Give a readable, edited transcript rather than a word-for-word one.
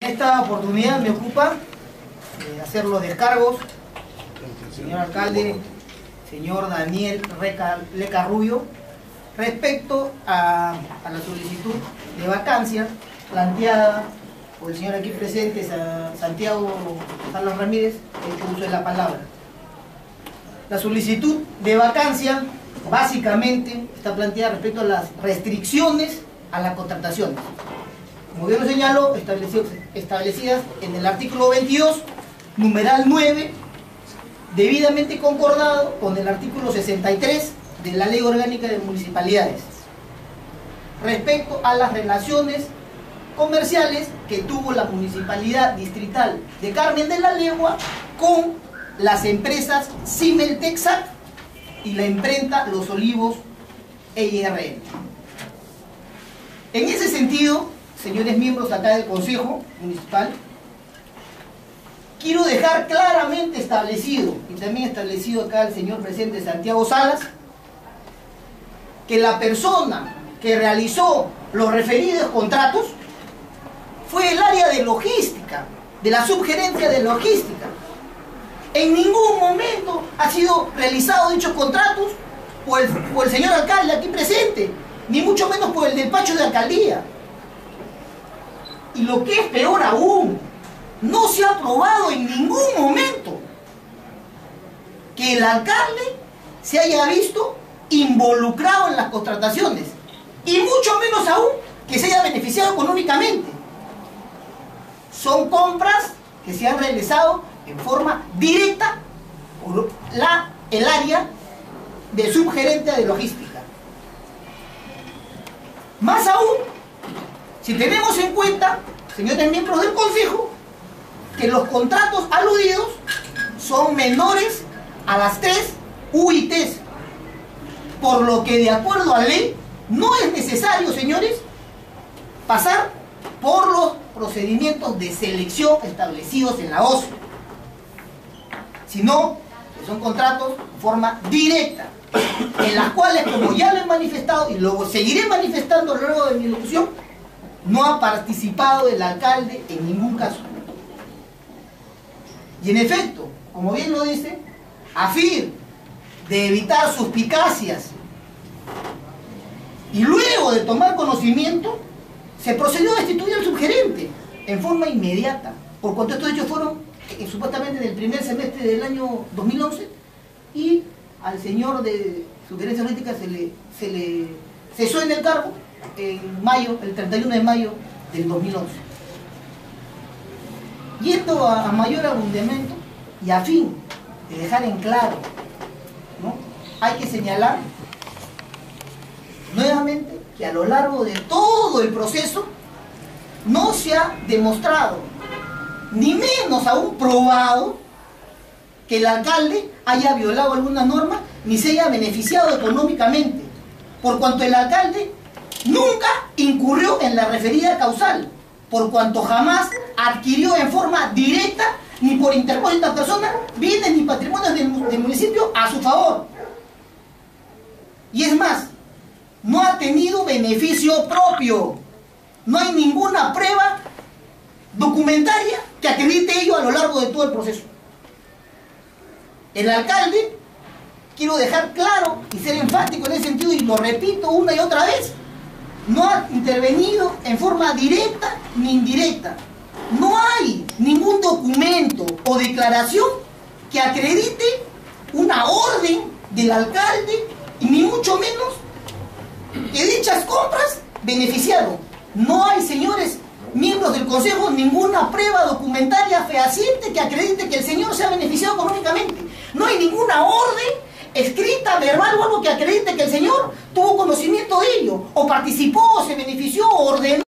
Esta oportunidad me ocupa hacer los descargos, señor alcalde, señor Daniel Leca Rubio, respecto a la solicitud de vacancia planteada por el señor aquí presente, Santiago Salas Ramírez, que ha hecho uso de la palabra. La solicitud de vacancia básicamente está planteada respecto a las restricciones a las contrataciones. Como bien lo señaló, establecidas en el artículo 22, numeral 9, debidamente concordado con el artículo 63 de la Ley Orgánica de Municipalidades, respecto a las relaciones comerciales que tuvo la Municipalidad Distrital de Carmen de la Legua con las empresas Simeltexac y la imprenta Los Olivos EIRL. En ese sentido, señores miembros acá del Consejo Municipal, quiero dejar claramente establecido, y también establecido acá el señor presidente Santiago Salas, que la persona que realizó los referidos contratos fue el área de logística, de la subgerencia de logística. En ningún momento ha sido realizado dichos contratos por el señor alcalde aquí presente, ni mucho menos por el despacho de alcaldía. Y lo que es peor aún, no se ha aprobado en ningún momento que el alcalde se haya visto involucrado en las contrataciones, y mucho menos aún que se haya beneficiado económicamente. Son compras que se han realizado en forma directa por el área de subgerente de logística. Más aún, si tenemos en cuenta, señores miembros del Consejo, que los contratos aludidos son menores a las 3 UITs, por lo que de acuerdo a ley no es necesario, señores, pasar por los procedimientos de selección establecidos en la OCE, sino que son contratos de forma directa, en las cuales, como ya lo he manifestado y luego seguiré manifestando a lo largo de mi locución, no ha participado el alcalde en ningún caso. Y en efecto, como bien lo dice, a fin de evitar suspicacias y luego de tomar conocimiento, se procedió a destituir al subgerente en forma inmediata, por cuanto estos hechos fueron supuestamente en el primer semestre del año 2011, y al señor de sugerencia política se le cesó en el cargo en mayo, el 31 de mayo del 2011. Y esto a mayor abundamiento y a fin de dejar en claro, ¿no?, hay que señalar nuevamente que a lo largo de todo el proceso no se ha demostrado, ni menos aún probado, que el alcalde haya violado alguna norma ni se haya beneficiado económicamente, por cuanto el alcalde nunca incurrió en la referida causal, por cuanto jamás adquirió en forma directa ni por interpósito de esta persona bienes ni patrimonios del municipio a su favor. Y es más, no ha tenido beneficio propio. No hay ninguna prueba documentaria que acredite ello a lo largo de todo el proceso. El alcalde, quiero dejar claro y ser enfático en ese sentido, y lo repito una y otra vez, no ha intervenido en forma directa ni indirecta. No hay ningún documento o declaración que acredite una orden del alcalde, y ni mucho menos que dichas compras beneficiaron. No hay, señores miembros del Consejo, ninguna prueba documentaria fehaciente que acredite que el señor se ha beneficiado económicamente. No hay ninguna orden escrita, verbal o algo que acredite que el señor tuvo conocimiento de ello, o participó, o se benefició, o ordenó.